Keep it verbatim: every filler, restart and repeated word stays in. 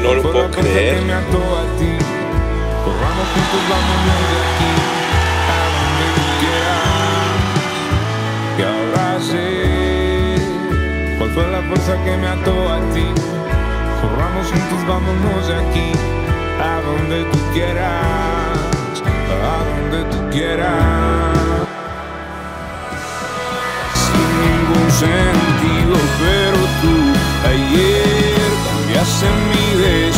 no lo puedo creer. Corramos juntos, vámonos de aquí a donde tú quieras. Y ahora sé cuál fue la fuerza que me ató a ti. Corramos juntos, vámonos de aquí a donde tú quieras, a donde tú quieras. Sin ningún sentido, pero tú ayer cambiaste mi destino.